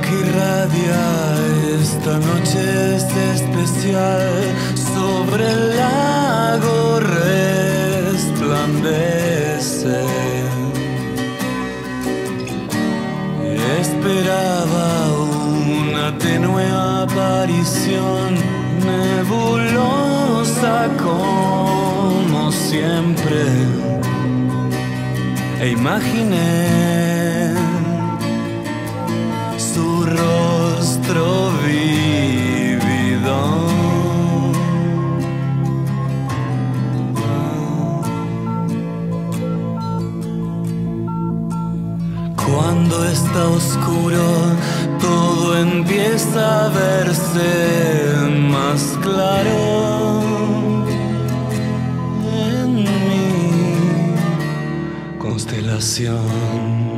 que irradia esta noche es especial. Sobre el lago resplandece. Esperaba una tenue aparición, nebulosa como siempre, e imaginé su rostro vívido. Cuando está oscuro, todo empieza a verse más claro en mi constelación.